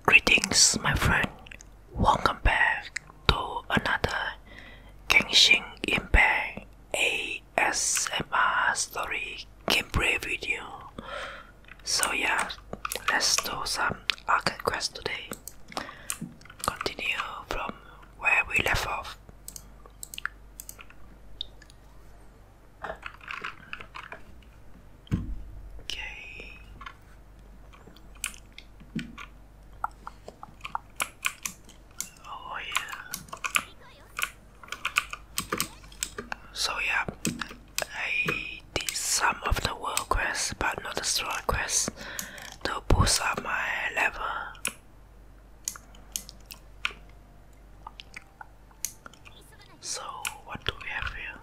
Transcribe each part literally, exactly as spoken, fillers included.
Greetings, my friend. Welcome back to another Genshin Impact A S M R story gameplay video. So yeah, let's do some arcade quest today. Continue from where we left off. Okay. Oh yeah. So yeah, I did some of the world quests, but not the story quests, to boost up my level. So what do we have here?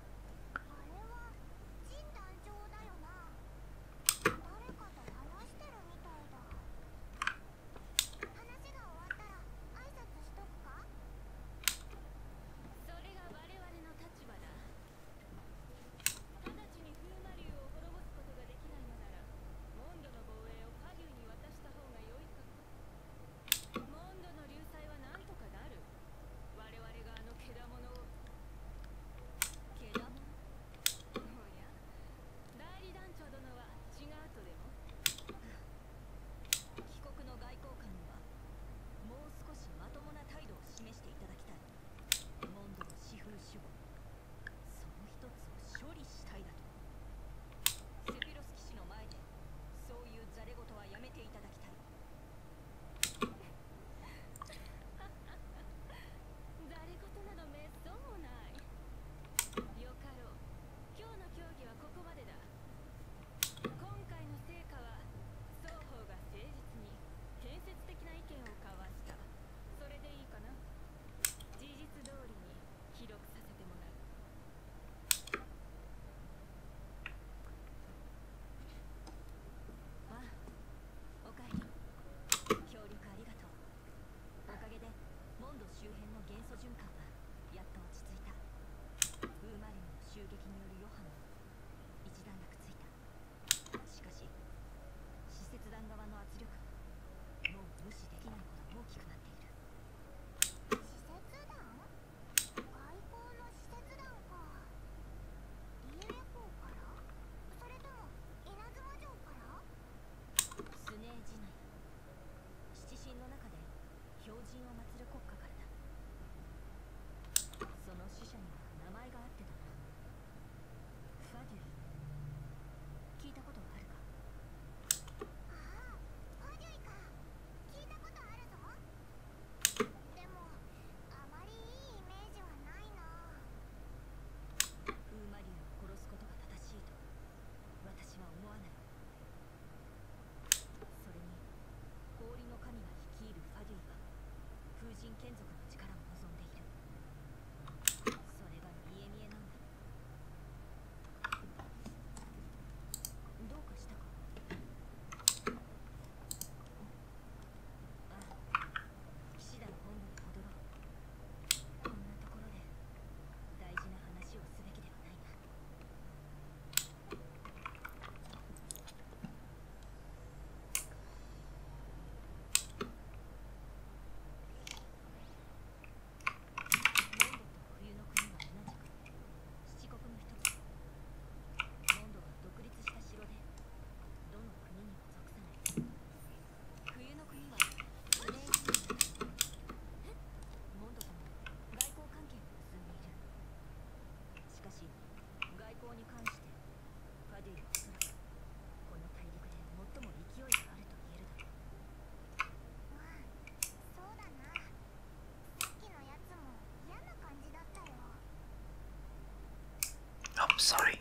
I'm sorry.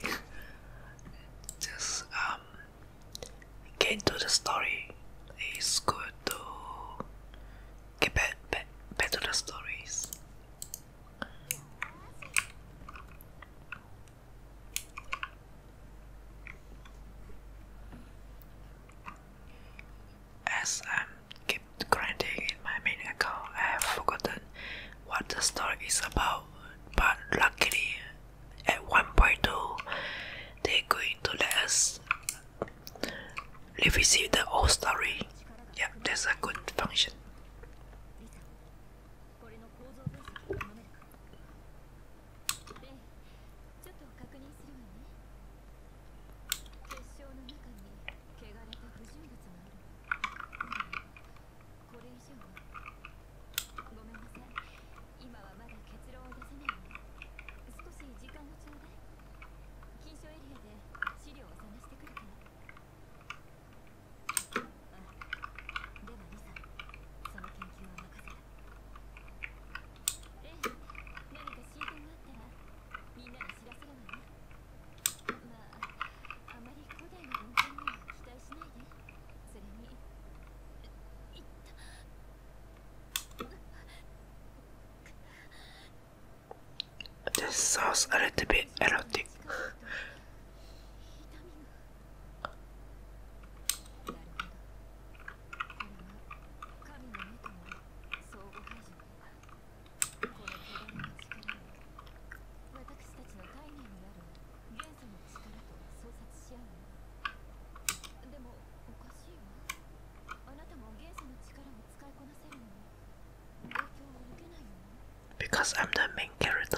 Just um get into the story. It's good to get back back, back to the stories. As I'm keep grinding in my main account, I have forgotten what the story is about. But luckily, at one point two, they're going to let us revisit the old story. Yeah, that's a good function. sounds a little bit erotic. Because I'm the main character.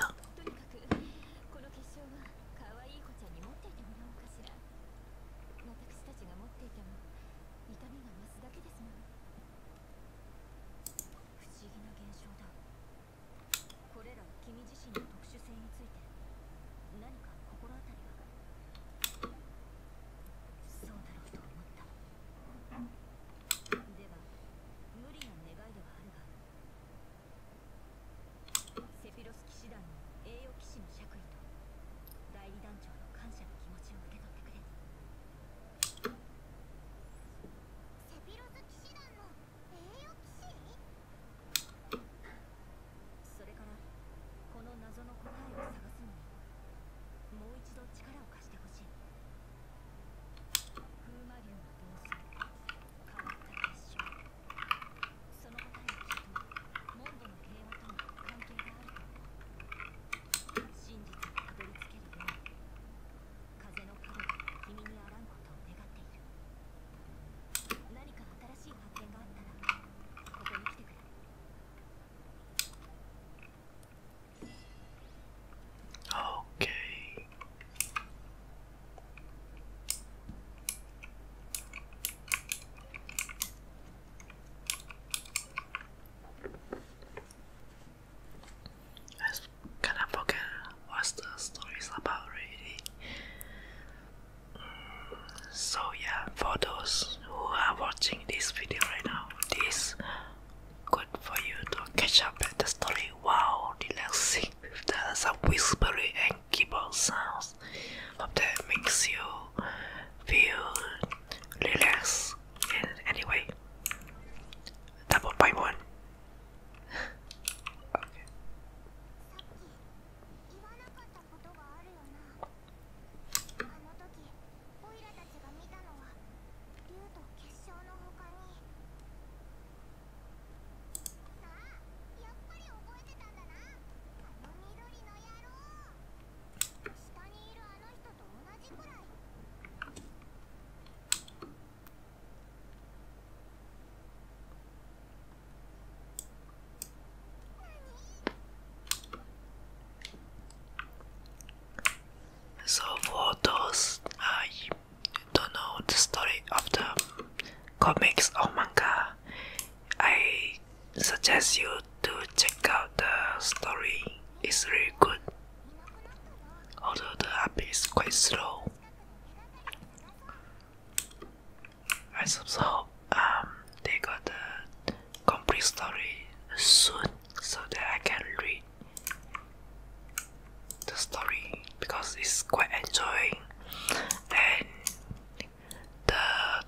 So yeah, for those who are watching this video right now, this good for you to catch up at the story. Wow, relaxing with the some whispery and keyboard sounds. Hope that makes you feel relaxed. And anyway, double by one. Okay. So for those uh, you don't know the story of the comics or manga, I suggest you to check out the story. It's really good, although the upbeat is quite slow. I also hope um, they got the complete story soon so that I can read the story, because it's quite enjoying and the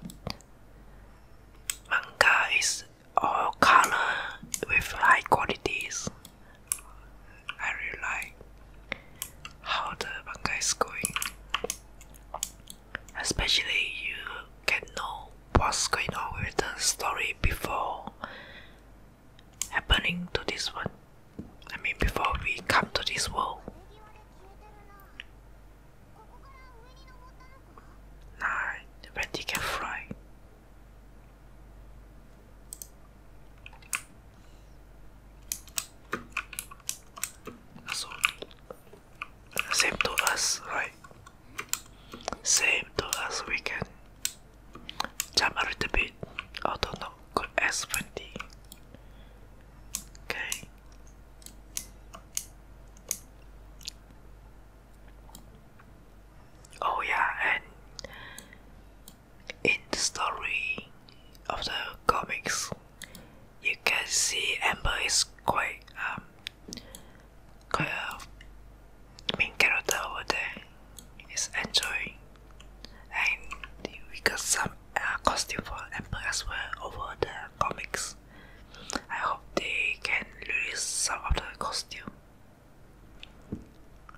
manga is all color with high qualities. I really like how the manga is going, especially you can know what's going on with the story before happening to this one. I mean, before we come to this world. Nah, Wendy can fly. So, same to us, right? Same to us, we can jump a little bit, although not good as Wendy. Okay. Oh yeah, and in the story of the comics, you can see Amber is quite um quite a main character over there. Is enjoying, and we got some uh, costume for Amber as well over the comics. I hope they can release some of the costume.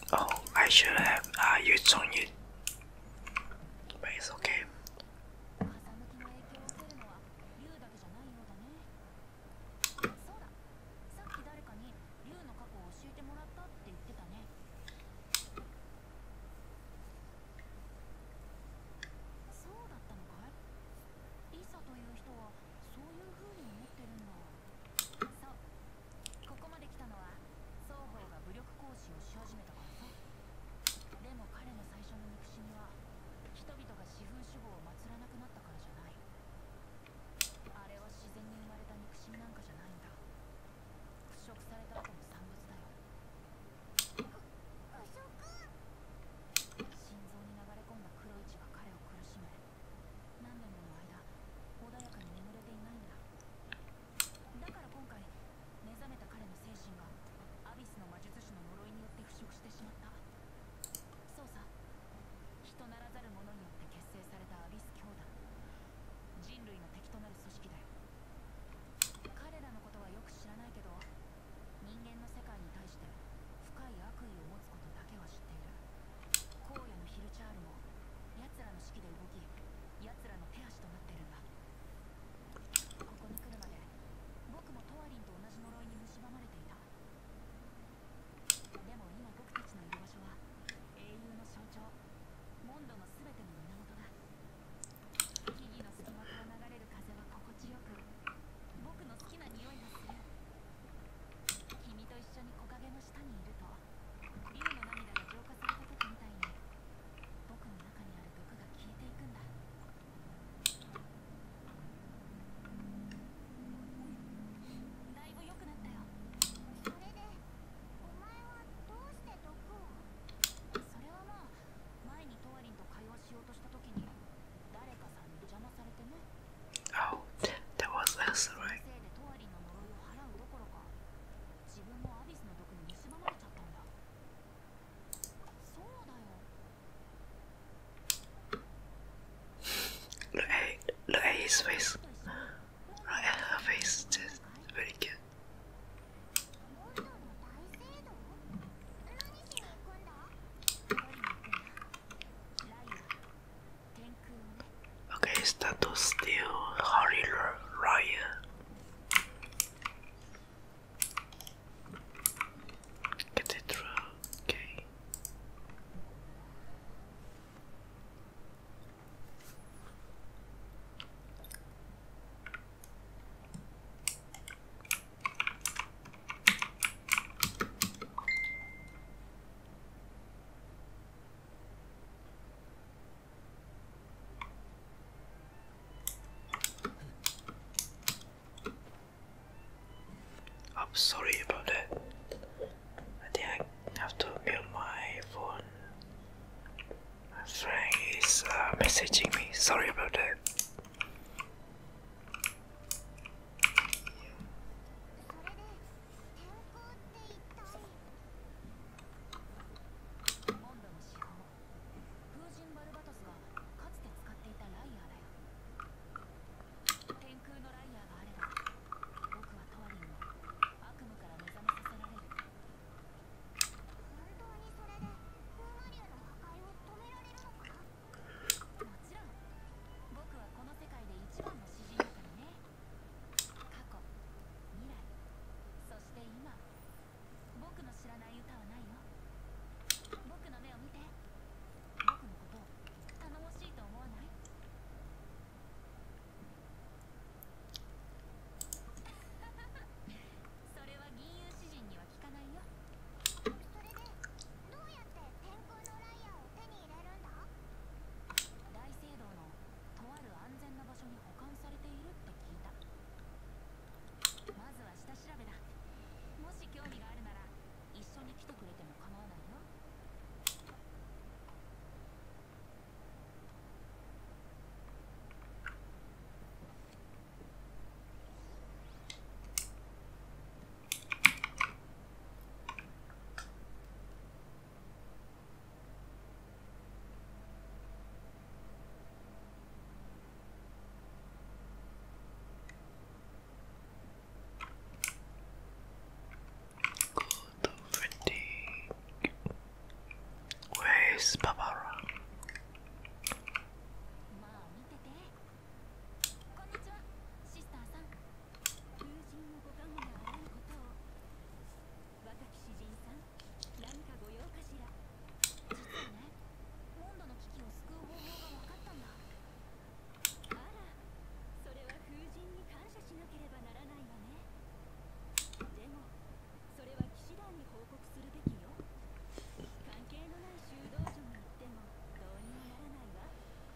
Oh, I should have uh, used on it, but it's okay. 「 is Barbara. まあ見てて。こんにちは、シスターさん。風神のご加護があらぬことを。若き詩人さん、何かご用かしら。実はね、モンドの危機を救う方法が分かったんだ。あら、それは風神に感謝しなければならないわね。でも、それは騎士団に報告するべきよ。関係のない修道女に言ってもどうにもならないわ。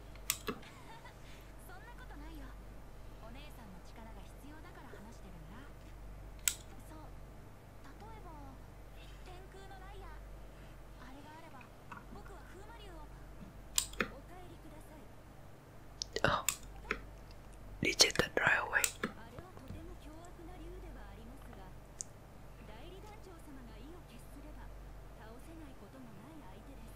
そんなことないよ。お姉さんの力が必要だから話してるんだ。そう、例えば天空のライアー、あれがあれば僕は風魔竜を。お帰りください。 Oh, rejected right away. あれはとても凶悪な竜ではありますが、代理団長様が意を決すれば倒せないこともない相手です。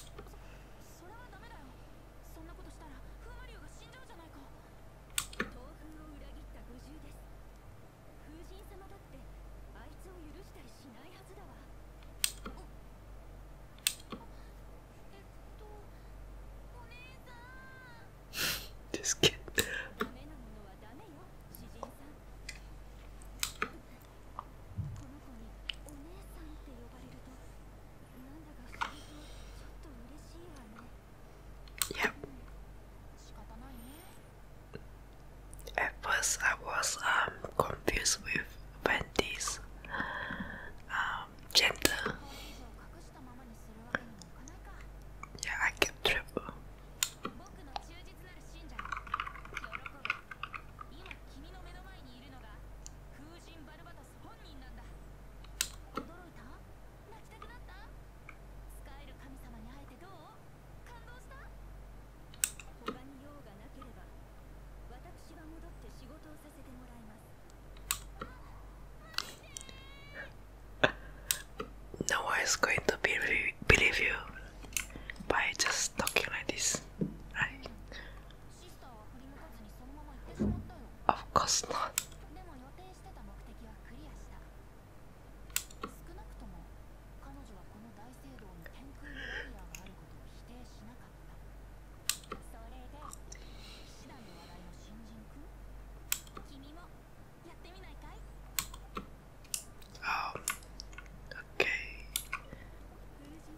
そ、それはダメだよ。そんなことしたら風魔竜が死んじゃうじゃないか。東風を裏切った愚獣です。風神様だってあいつを許したりしないはずだわ。お、あ、えっと、お姉さん。 This kid. ダメなものはダメよ、詩人さん。この子にお姉さんって呼ばれると、なんだか不思議とちょっと嬉しいわね。 Yep. うん、仕方ないね。 At first, I was um confused with Wendy's um gender. これ以上隠したままにするわけにもいかないか。 Yeah, I kept triple. 僕の忠実なる信者よ。喜べ。今君の目の前にいるのが風神バルバトス本人なんだ。驚いた？泣きたくなった？使える神様に会えてどう？感動した？他に用がなければ私が戻って仕事をさせてもらいます。 No one is going to believe believe you by just talking like this, right? シスターは振り向かずにそのまま行ってしまったよ。 Of course not. でも予定してた目的はクリアした。少なくとも彼女はこの大聖堂に天空のライアーがあることを否定しなかった。それで騎士団で話題の新人くん、君もやってみないかい？ Um. Okay. 風神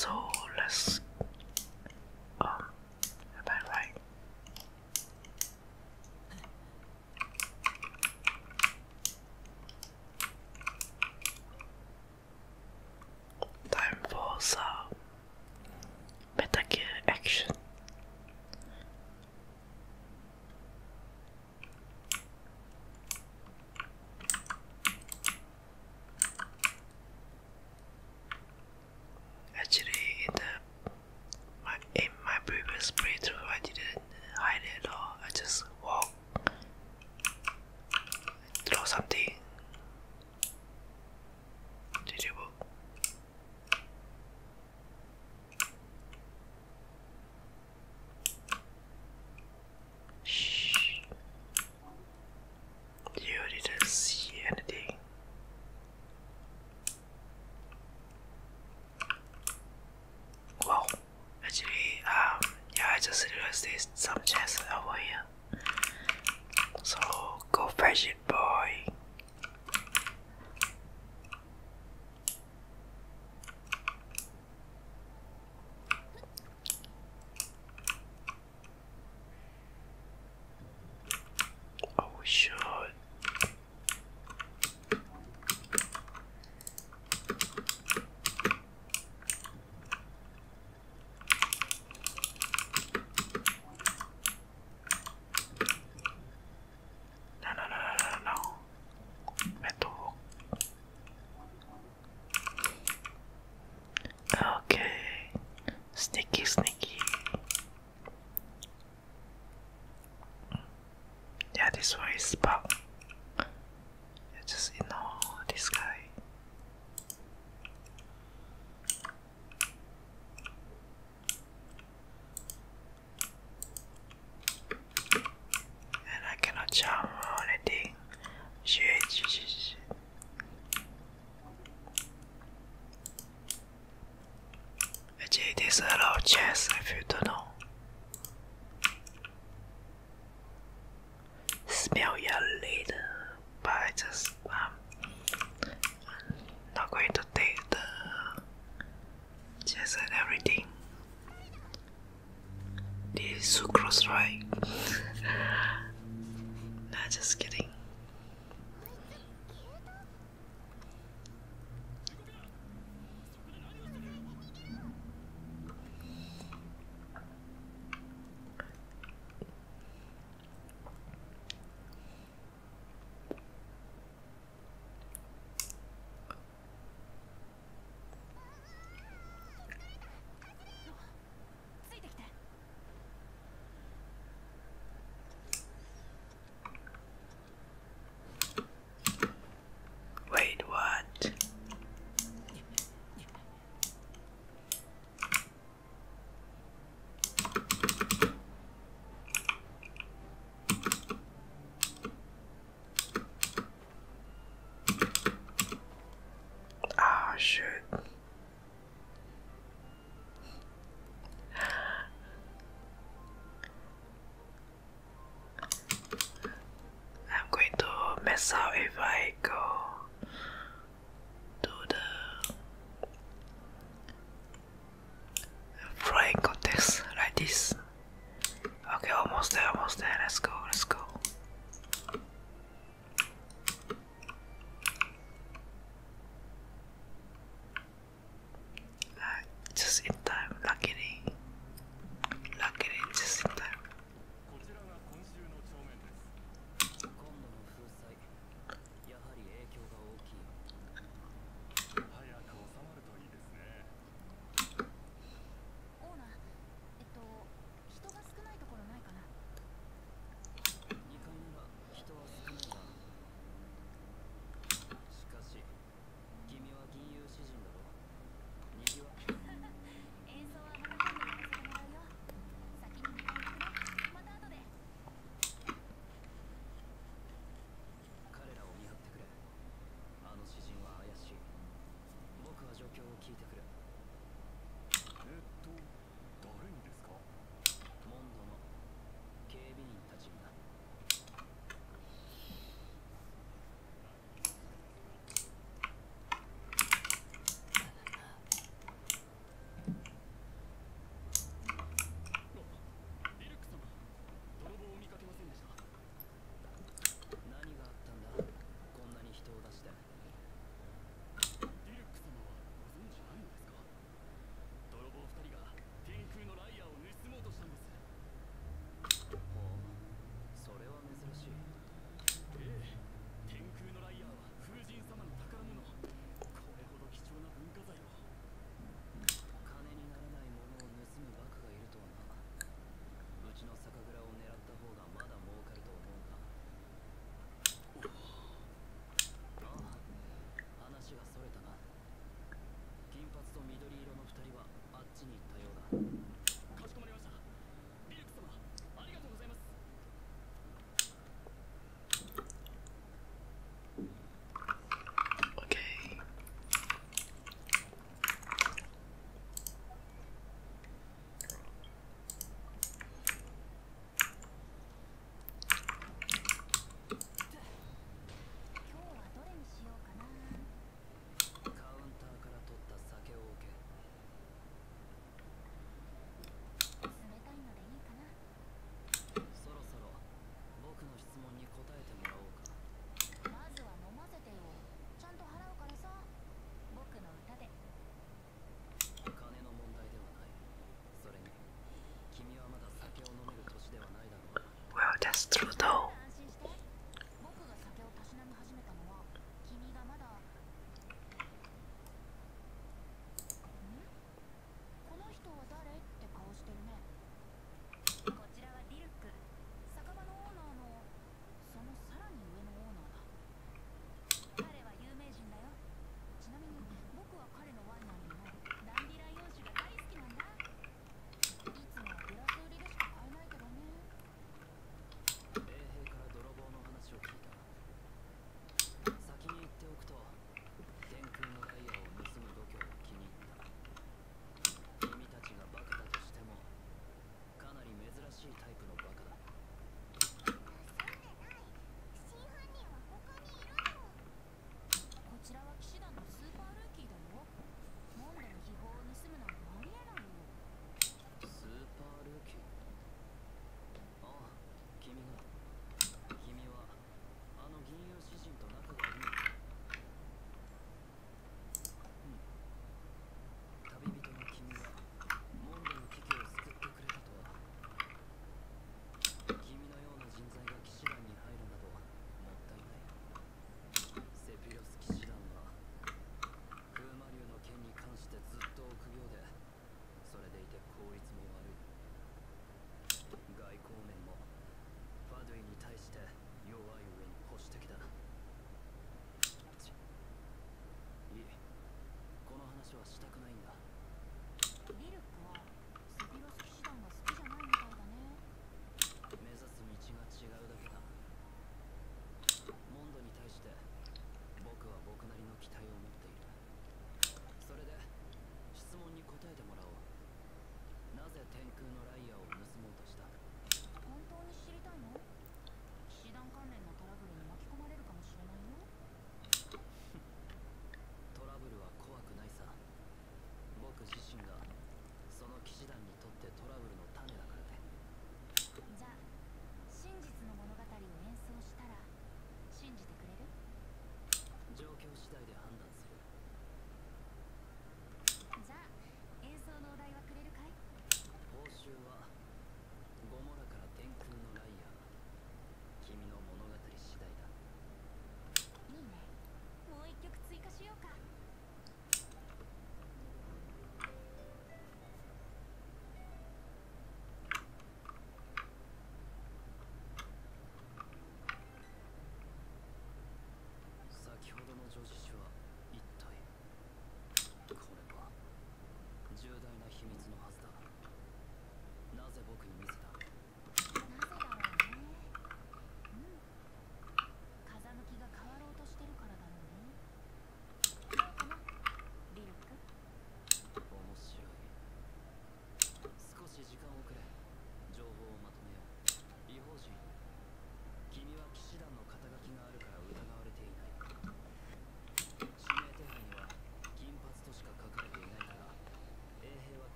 So let's um am I right? Time for some Metal Gear action. Actually, in the my in my previous playthrough, I didn't hide it at all. I just walk, throw something. Terrible. Shh. You didn't see anything. Wow. Actually, um, yeah, I just realized there's some chest over here. So go fetch it, boy. Oh, sure. No, no, no, no, no, no. Metal. Okay. Sneaky, sneaky. Yeah, this one is bug. Yeah, just ignore this guy. And I cannot jump or anything. Shit, shit, shit, shit. Actually, there's a lot of chests if you don't know. Smell you later, but I just um not going to take the chest and everything. This is sucrose, right? Nah, just kidding. Wait, what? Ah, shit. I'm going to mess up if I go to the flying contest like this. Okay, almost there, almost there. Let's go, let's go. Uh, just in time, luckily. Luckily, just in time. こちらが今週の帳面です。今度の封鎖、やはり影響が大きい。早く収まるといいですね。 オーナー、えっと人が少ないところないかな。 にかいなら人は少ないな。しかし、君は銀融詩人だろ。にぎわ。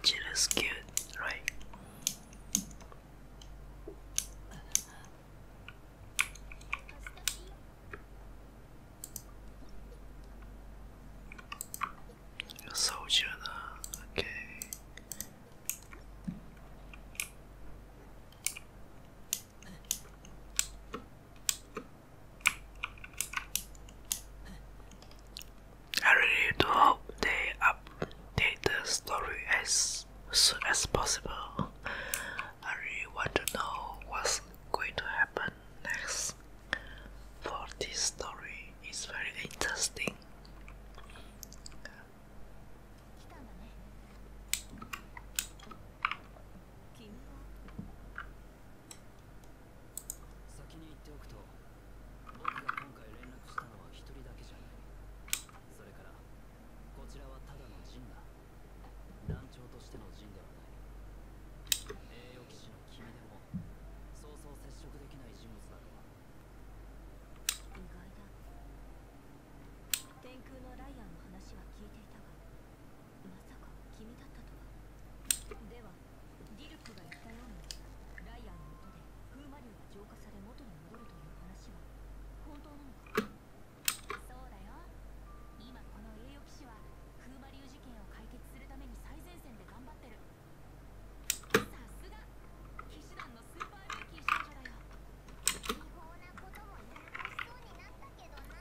Angel is cute, right? A soldier, okay. I really do hope they update the story as soon as possible. I really want to know what's going to happen next. For this story, it's very interesting. 来たんだね。君は先に言っておくと、僕が今回連絡したのは一人だけじゃない。それからこちらはただの陣だ。団長としての陣ではない。栄誉騎士の君でもそうそう接触できない人物だろう。 意外だ。天空のライアンの話は聞いていたが、まさか君だったとは。ではディルクが言ったようにライアンの下で風魔竜が浄化され元に戻るという話は本当なのか。そうだよ。今この栄誉騎士は風魔竜事件を解決するために最前線で頑張ってる。さすが騎士団のスーパールーキー少女だよ。違法なこともやらかしそうになったけどな。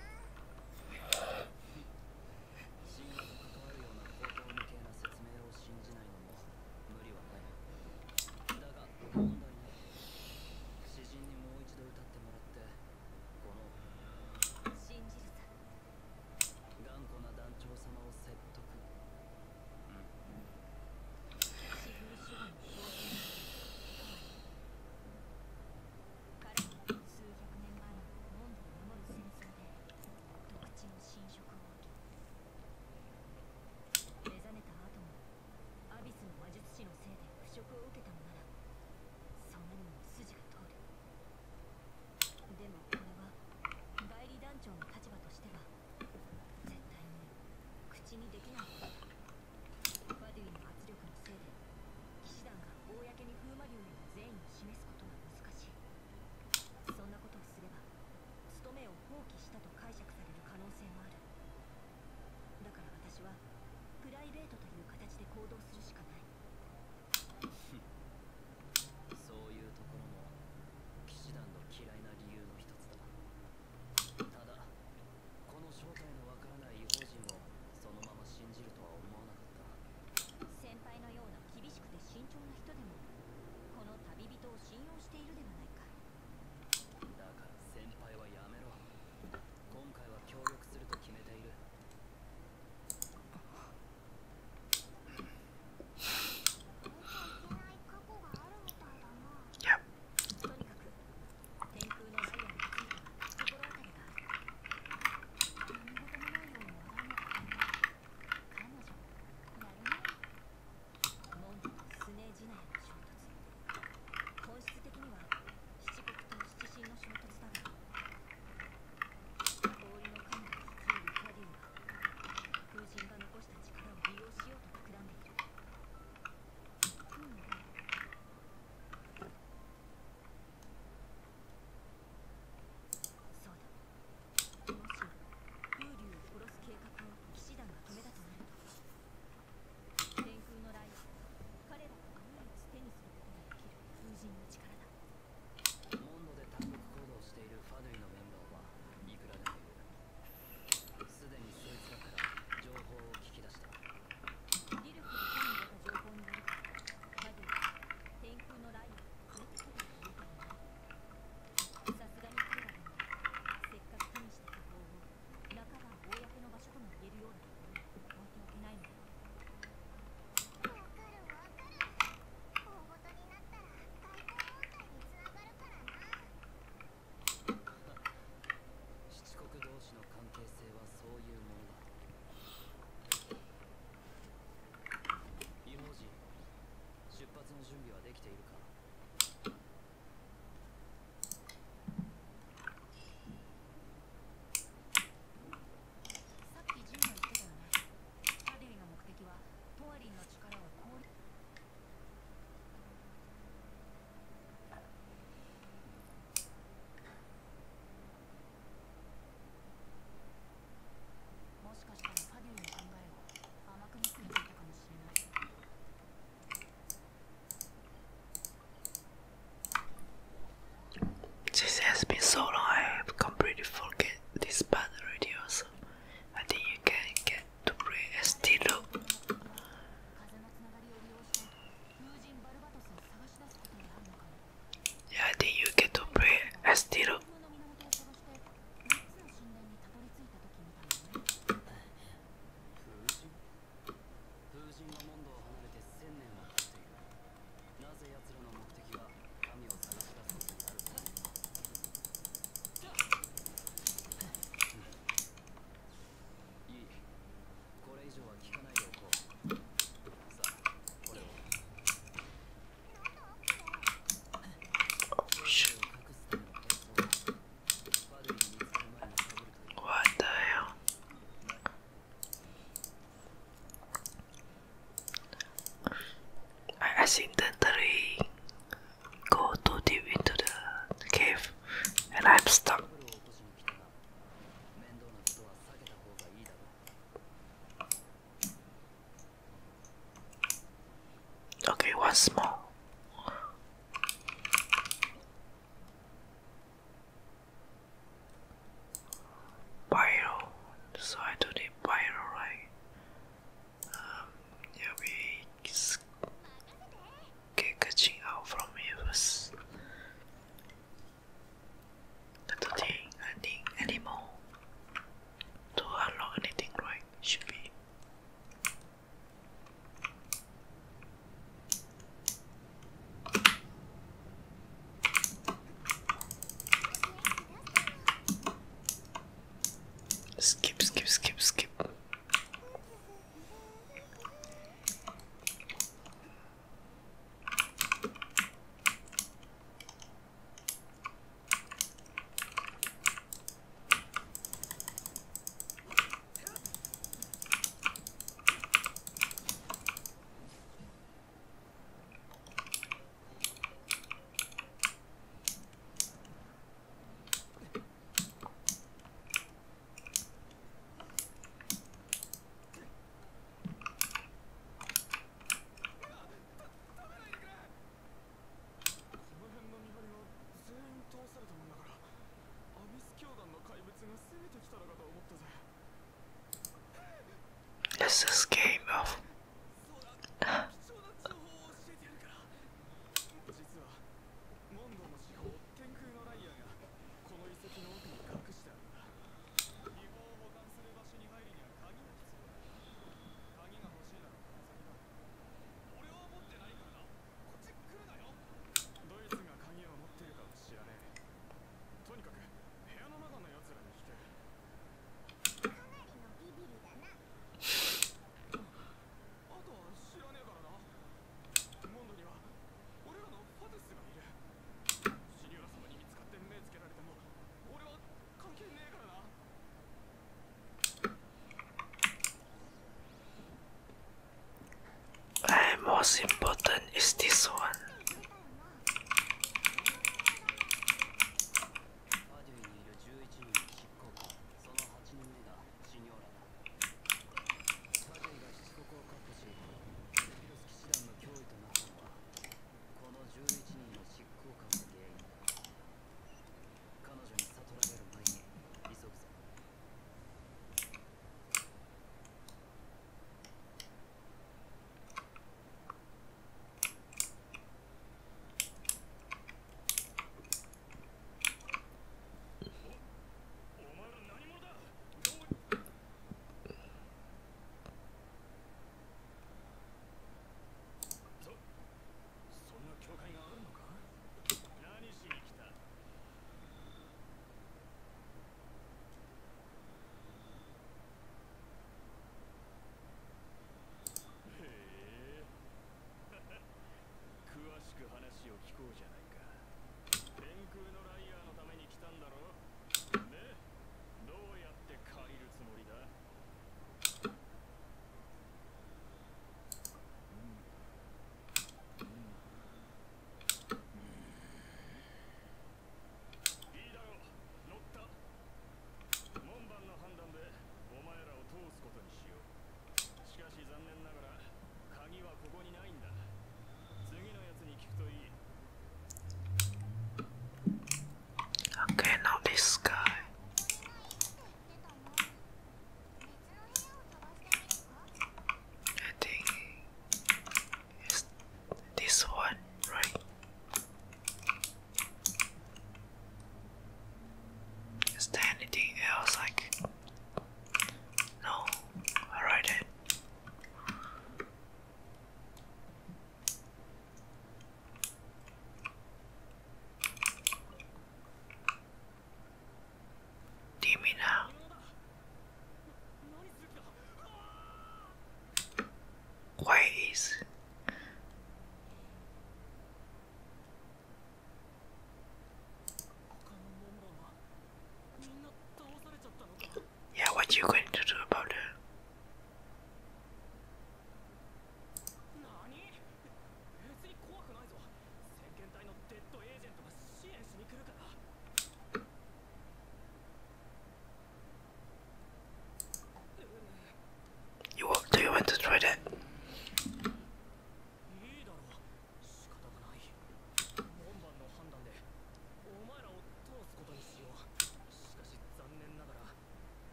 神話と関わるような高等無形な説明を信じないのも無理はない。だが問題ない。詩人にもう一度歌ってもらってこの信じるさ。 頑固な団長様を説得。 シグル主義の挑戦だ。彼は数百年前のモンドを守る戦争で独地の侵食を受け、目覚めた後もアビスの魔術師のせいで腐食を受けたのなら、 It's this game of 貴重な情報を教えてやるから。実はモンドの司法天空のライアーがこの遺跡の奥に隠してあるんだ。秘宝を保管する場所に入るには鍵が必要だ。鍵が欲しいならこの先だ。俺は持ってないからな。こっち来るなよ。どいつが鍵を持ってるかは知らねえ。とにかく部屋の中の奴らに聞け。かなりのビビりだな。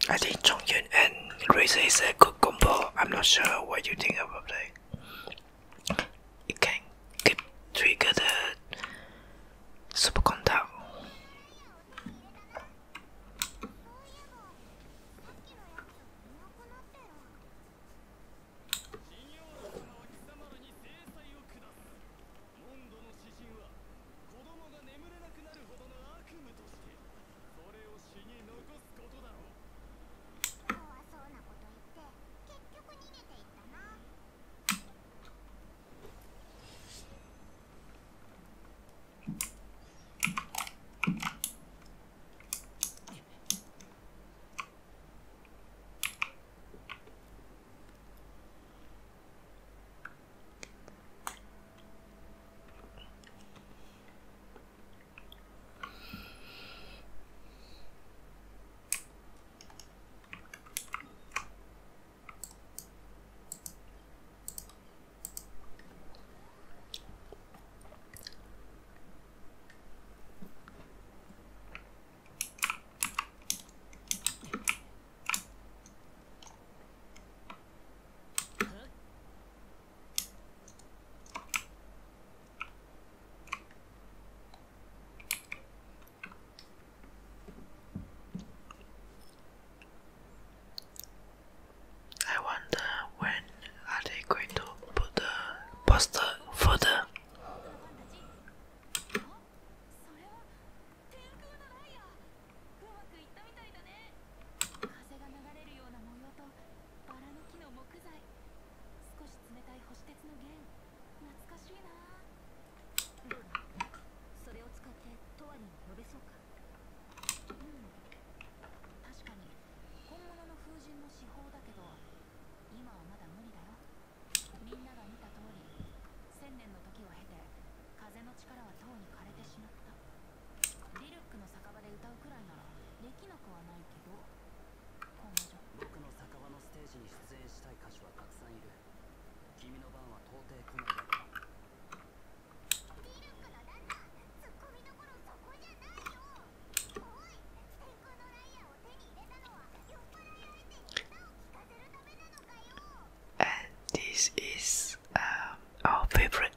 I think Chongyun and Razor is a good combo. I'm not sure what you think about it. It can get trigger the super contact. I wonder when are they going to put the poster further? それは天空のライアー。うまくいったみたいだね。風が流れるような模様とバラの木の木材、少し冷たい星鉄の弦、懐かしいな。どうだ、それを使ってトワリンを呼べそうか。うん、確かに本物の風神の至宝だけど今はまだ無理だよ。みんなが見た通り、千年の時を経て風の力はとうに枯れてしまった。リルックの酒場で歌うくらいならできなくはないけど、今後じゃ僕の酒場のステージに出演したい歌手はたくさんいる。君の番は到底来ないだろう。 リルックの旦那、ツッコミどころそこじゃないよ。おい、天空のライアーを手に入れたのは酔っ払い相手に歌を聴かせるためなのかよ。 And this is um, our favorite.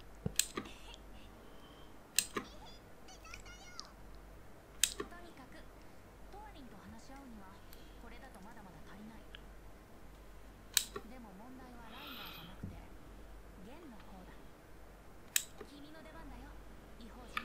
とにかくトワリンと話し合うにはこれだとまだまだ足りない。でも問題はライナーじゃなくて弦の方だ。君の出番だよ、異邦人。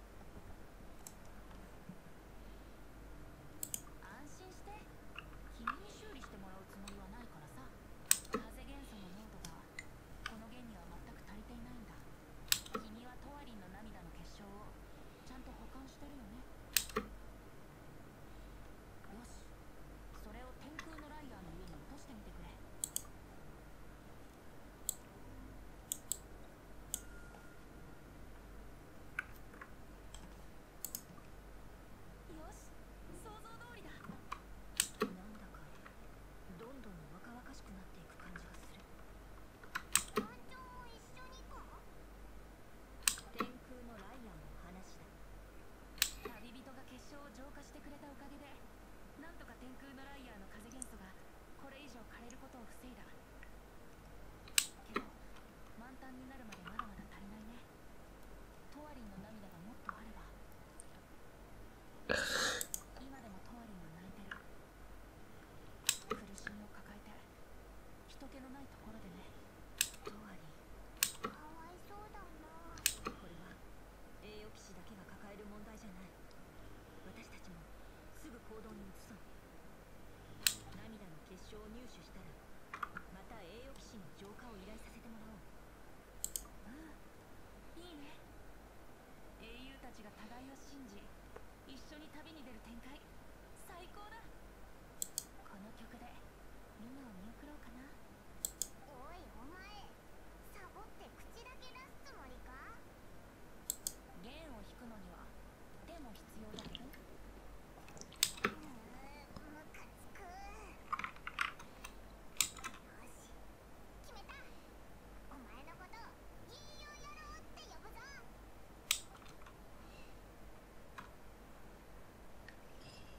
安心して、君に修理してもらうつもりはないからさ。風元素の濃度がこの弦には全く足りていないんだ。君はトワリンの涙の結晶をちゃんと保管してるよね。よし、それを天空のライアーの上に落としてみてくれ。よし、想像通りだ。なんだかどんどん若々しくなっていく感じがする。団長も一緒にか。天空のライアーの話だ。旅人が結晶を浄化してくれたおかげで、なんとか天空のライアーの風元素がこれ以上枯れることを防いだ。けど満タンになるまでまだまだ足りないね。トワリンの涙がもっとあれば。今でもトワリンは泣いてる。苦しみを抱えて人気のないところでね。トワリンかわいそうだな。これは栄誉騎士だけが抱える問題じゃない。私たちもすぐ行動に移そう。涙の結晶を入手したらまた栄誉騎士に浄化を依頼させてもらおう。うん、いいね。英雄たちが互いを信じ一緒に旅に出る展開、最高だ。この曲でみんなを見送ろうかな。おいお前、サボって口だけ出すつもりか。弦を弾くのには手も必要だけど。うーん、ムカつく。よし、決めた。お前のこと銀曜野郎って呼ぶぞ。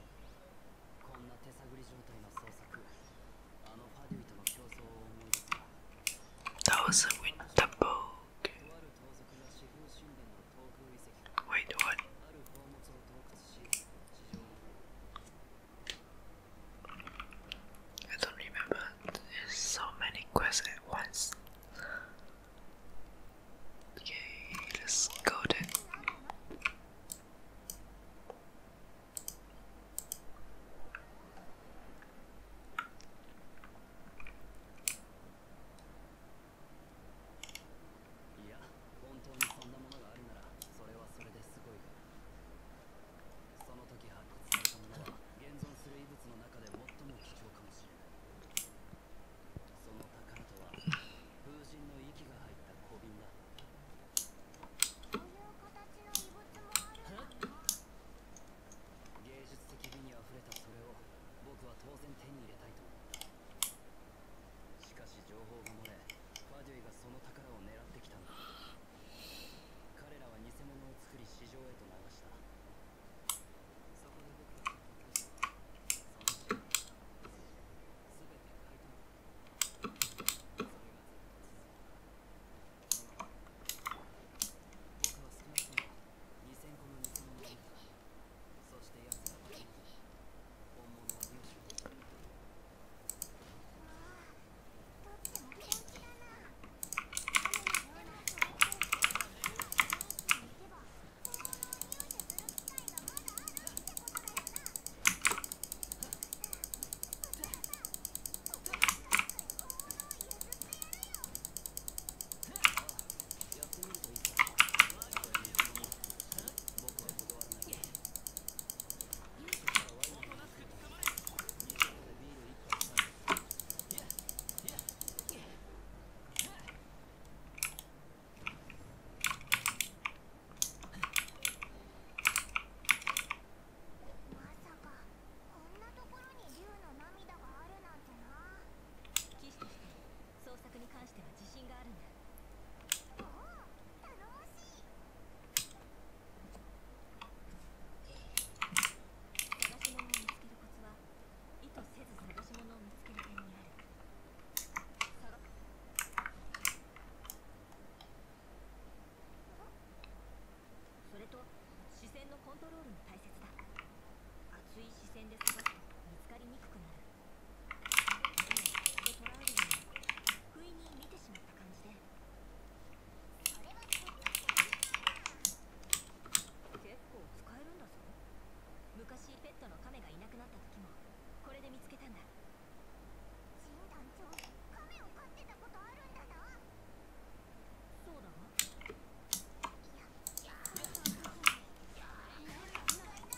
亀がいなくなった時もこれで見つけたんだ。ジン団長、亀を飼ってたことあるんだな。そうだわ。いや、いや、そんな意外だ。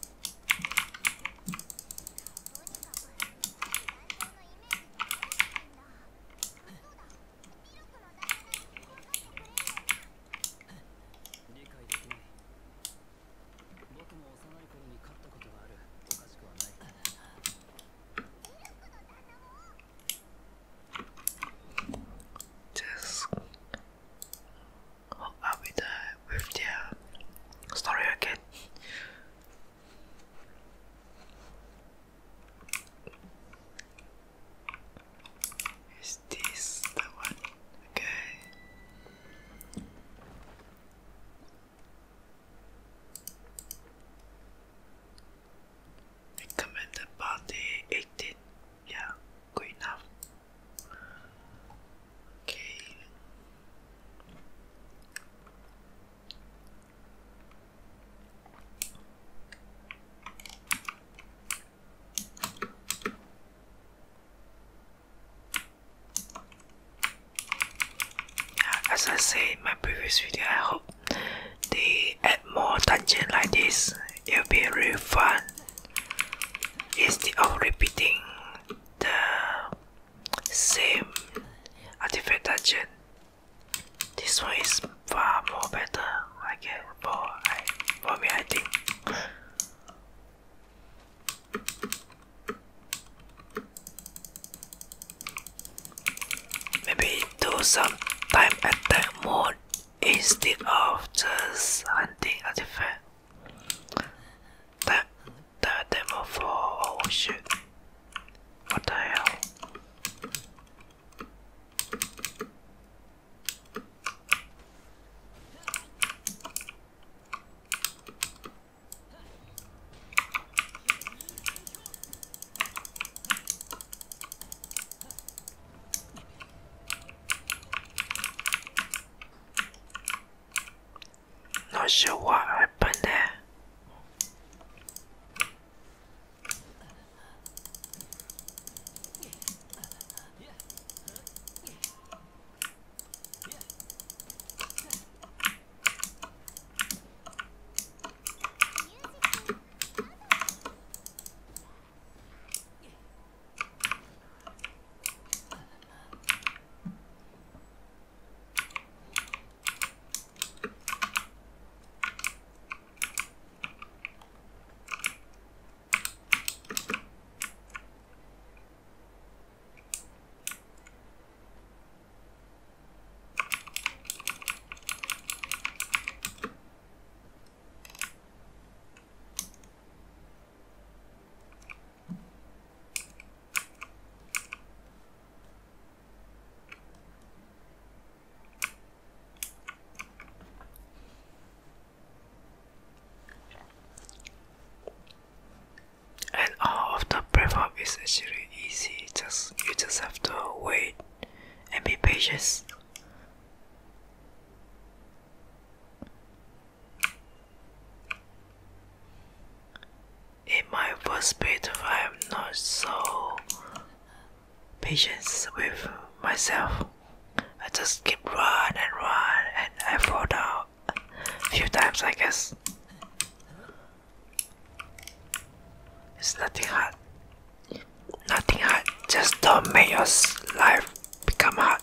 とにかくジン団長のイメージで悪かったんだ。そうだ、ミルクのダメな分かってくれるよな。 理解できない。僕も幼い頃に飼ったことがある。おかしくはない。 Just hook up with the with their story again. Is this the one? Okay. Recommended party eighteen. Yeah, good enough. Okay. Yeah, as I said in my previous video, I hope they add more dungeon like this. It'll be really fun. Instead of repeating the same artifact dungeon, this one is far more better. I guess for I, for me, I think. Maybe do some time attack mode instead of just hunting artifact. That the demo for oh shit. What the hell? Not sure what happened there. And all of the prep is actually easy. Just you just have to wait and be patient. In my first playthrough, I am not so patient with myself. I just keep run and run, and I fall down a few times, I guess. It's nothing hard. Nothing hard. Just don't make your life become hard.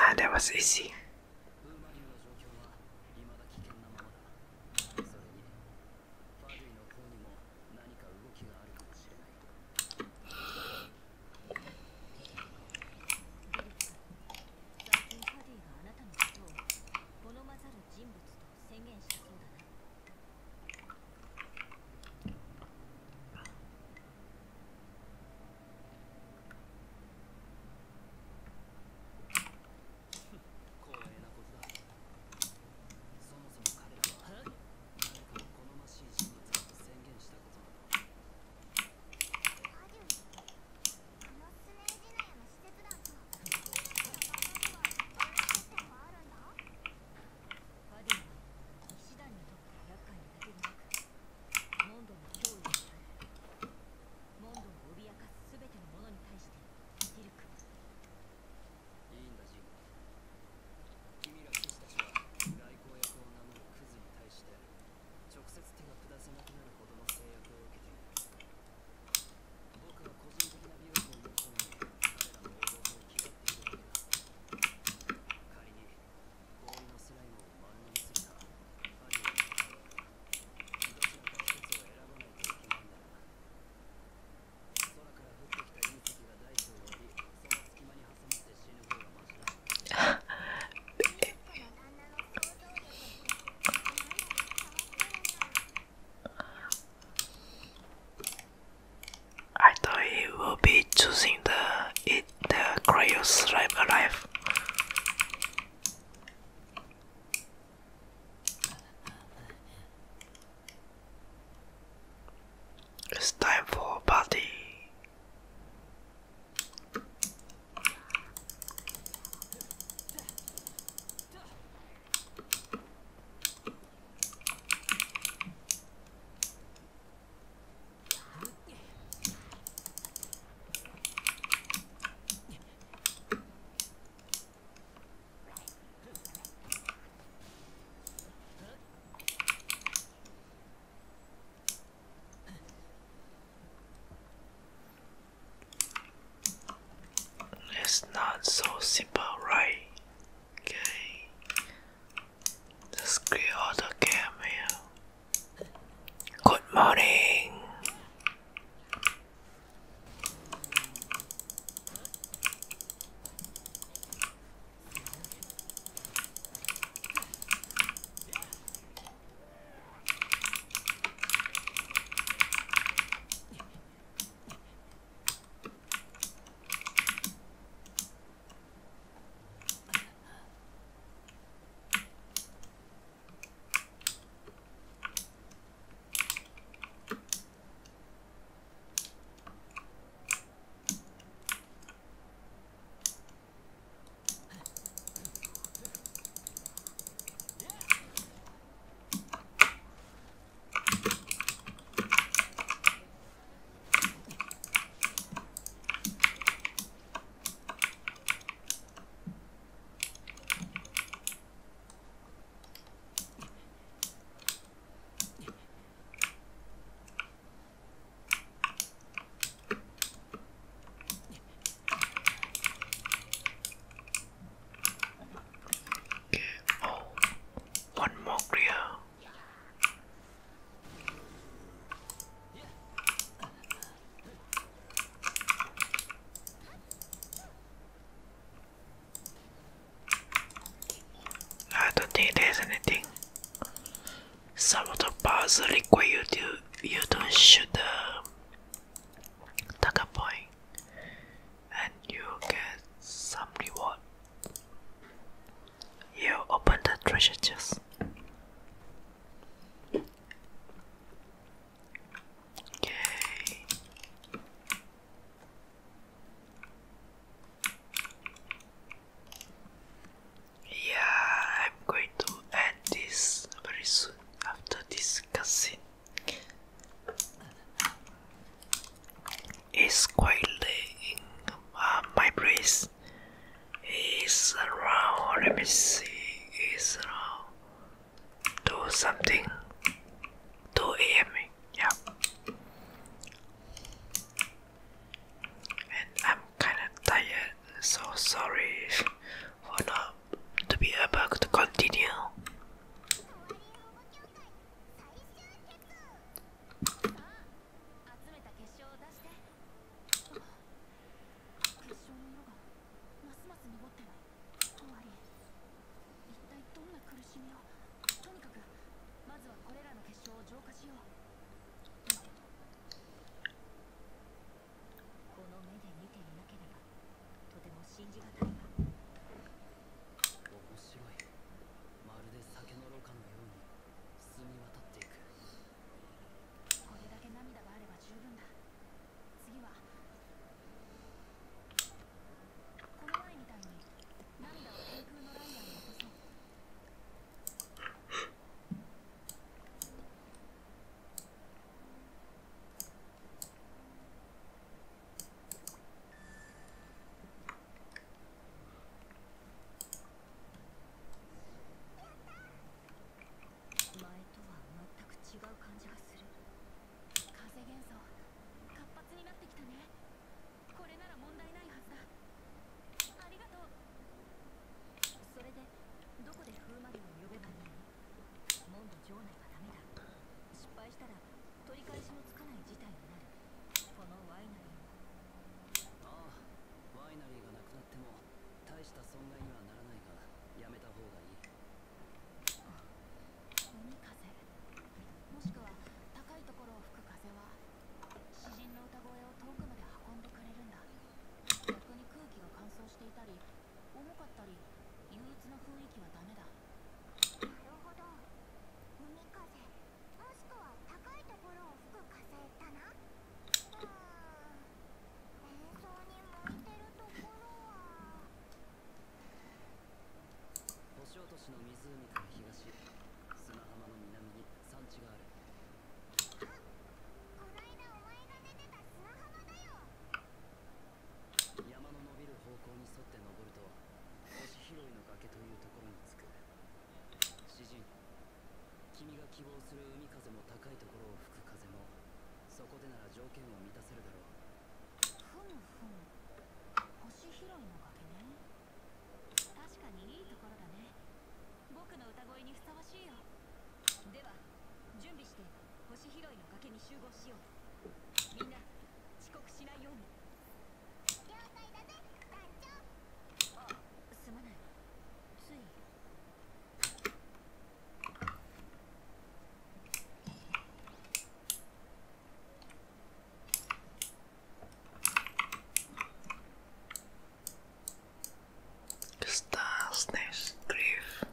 Ah, that was easy. ブーマリューの状況は未だ危険なままだ。それにファディの方にも何か動きがあるかもしれない。 最近ファディがあなたのことを好まざる人物と宣言したそうだな。 光栄なことだ。そもそも彼らは誰かを好ましい人物だと宣言したことなど。 ハデュー、あのスネージナヤの使節団とリーダーの間にはどんな接点があるんだ？ ファディは騎士団にとって厄介なだけでなく、モンドの脅威を伝える。モンドを脅かす全てのものに対してディルクはいいんだジン。君ら騎士たちは外交役を名乗るクズに対して直接手が下せなくなるほどの制約を受けている。僕は個人的な魅力を持つ方に彼らの王道を嫌っているだけだ。仮に氷のスライムを丸飲みするかファディを使うか、どちらか一つを選ばないといけないんだな。空から降ってきた隕石が大地を割り、その隙間に挟まって死ぬ方がマシだ。 リーダーの旦那の想像力ってなんだか変わってるんだ。 I thought he would be choosing the eat the cryo slime alive. It's time for a party. It's not so simple, right? Okay. Let's clear all the game here. Good morning. Okay. Oh, one more clear. I don't think there's anything. Some of the puzzles require you to you to shoot the target point, and you get some reward. You open the treasure chest. Okay. Yeah, I'm going to end this very soon after this cutscene. It's quite late in uh, my place. It's around, let me see, it's around 将内はダメだ。失敗したら取り返しのつかない事態になる。このワイナリーも。 ああ、ワイナリーがなくなっても大した損害にはならないが、やめた方がいい。 海風、もしくは高いところを吹く風は詩人の歌声を遠くまで運んでくれるんだ。逆に空気が乾燥していたり重かったり憂鬱な雰囲気はダメだ。 なるほど。海風、もしくは高いところを吹く風だな。うーん、演奏に向いてるところは星落としの湖から東、砂浜の南に山地がある。 こないだお前が出てた砂浜だよ。 山の伸びる方向に沿って登ると星拾いの崖というところに着く。詩人、君が希望する海風も高いところを吹く風も、そこでなら条件を満たせるだろう。 ふむふむ、星拾いの崖ね。確かにいいところだね。僕の歌声にふさわしいよ。では準備して星拾いの崖に集合しよう。みんな遅刻しないように。 了解だぜ、団長。 あ、すまない。つい。 Stars Nest Grief.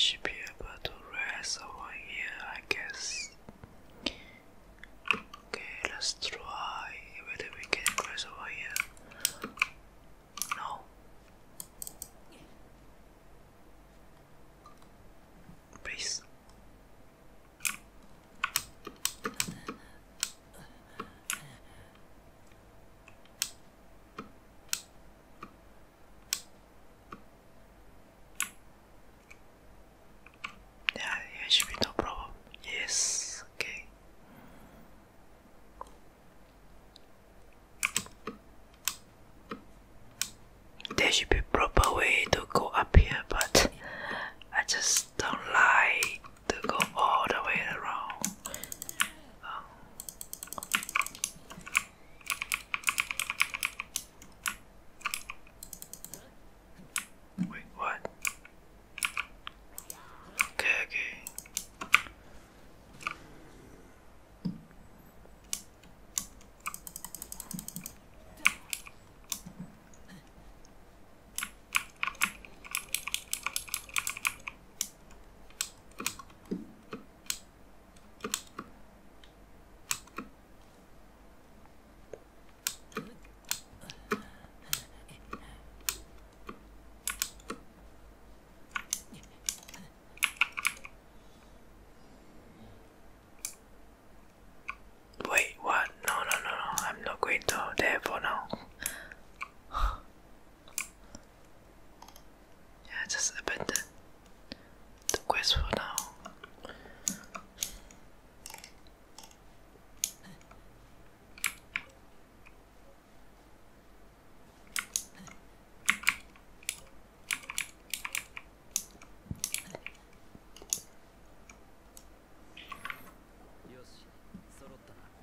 should be able to rest over here, I guess. Okay, let's try whether we can rest over here. No. Please. Yeah, here should be no problem. Yes, okay. There should be proper way to go up here, but I just don't like to go all the way around. Um, wait, what? Okay, okay. Wait, what? No, no, no, no. I'm not going to there for now. Yeah, just abandon the quest for now. よし、揃ったな。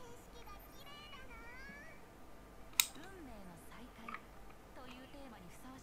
運命の再会というテーマにふさわ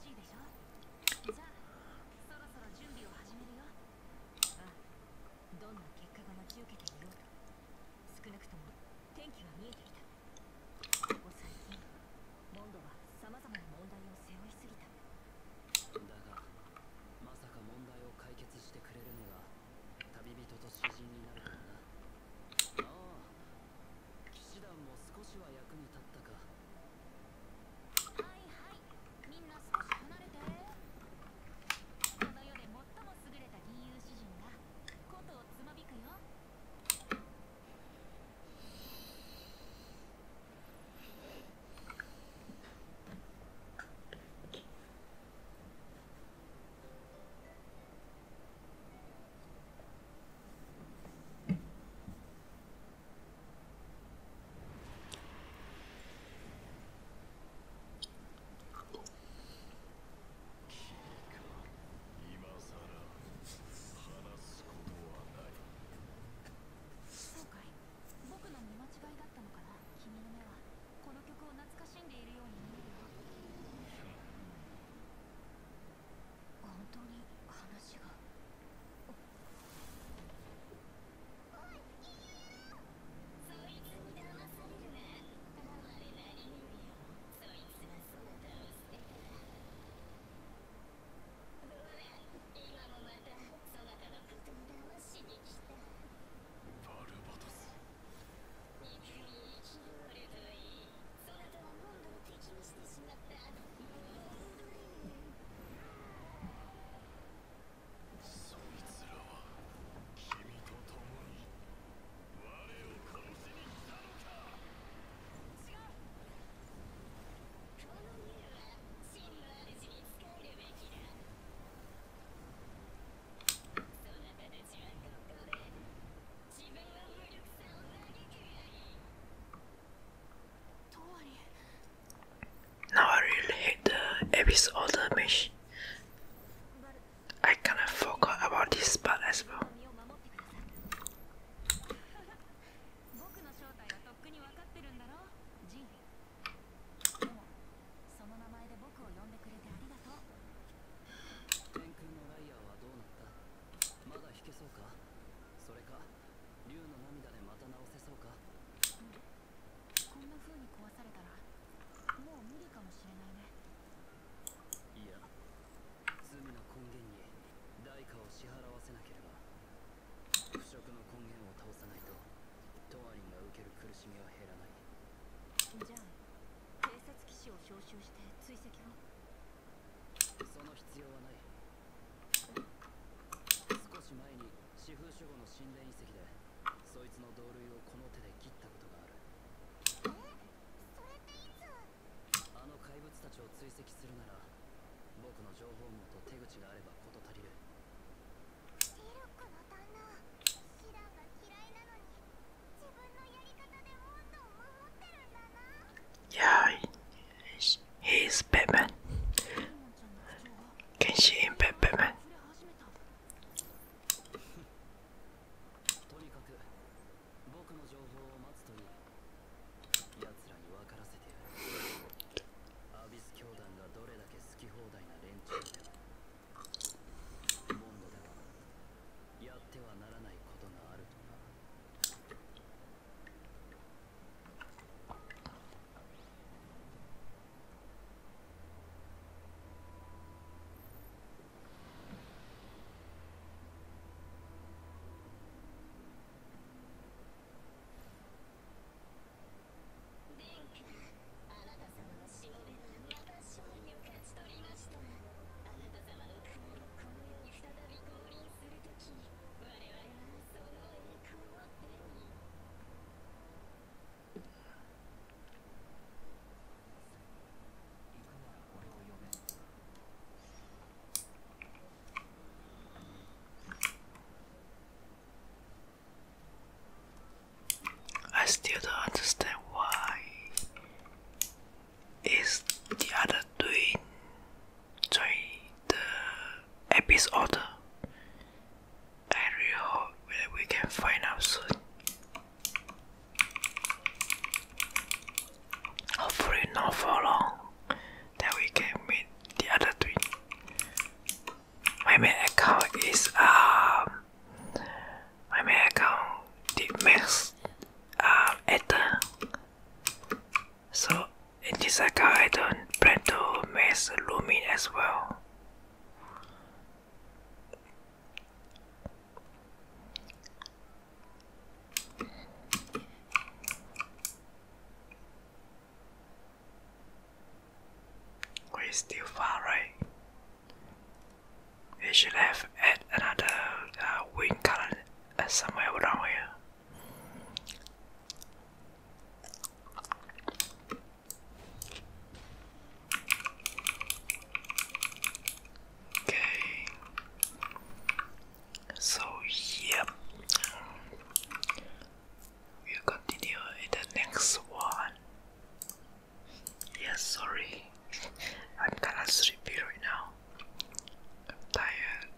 をして追跡を。 その必要はない。少し前に四風守護の神殿遺跡でそいつの同類をこの手で切ったことがある。 それっていつ？ あの怪物たちを追跡するなら僕の情報網と手口があれば事足りる。 シルクの旦那、シランが嫌いなのに自分のやり方でモンドを守ってるんだな。 Yeah, he's, he's Batman. レイモンちゃんの口調が Genshin Impact Batman. 触れ始めた。 とにかく僕の情報を待つといい。奴らに分からせてやる。アビス教団がどれだけ好き放題な連中でもモンドではやってはならないことがあるとな。 あなた様のしもべはまた勝利を勝ち取りました。あなた様の雲がこの世に再び降臨するとき、我々はその栄光を手に。行くなら俺を呼べ。 I still don't understand why is the other doing join the Abyss Order. I really hope that we can find out soon. Hopefully not for long that we can meet the other twin. My main account is um my main account did max um Ether. So in this account I don't plan to max Lumin as well. We're still far, right? We should have add another uh, wing color uh, somewhere around here. Okay. So yep. We'll continue in the next one. Yes, sorry. I'm kinda sleepy right now. I'm tired.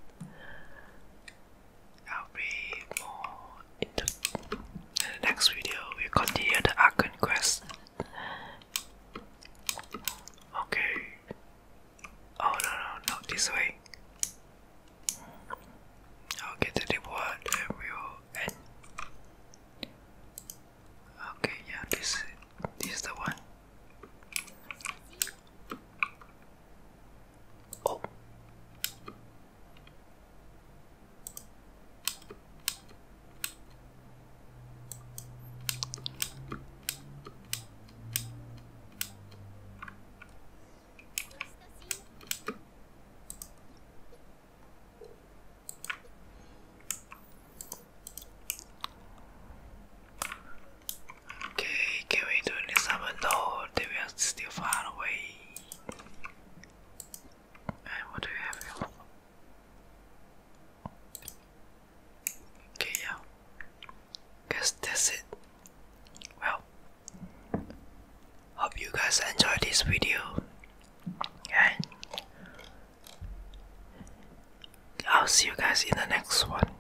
I'll be more in the, in the next video. We'll continue the Archon quest. Okay. Oh no no not this way. I'll get the reward and we'll end. Okay, yeah, this this is the one. Oh. Okay, can we do this summer? No, they were still far away. And what do we have here? Okay, yeah. Guess that's it. Well, hope you guys enjoyed this video. And I'll see you guys in the next one.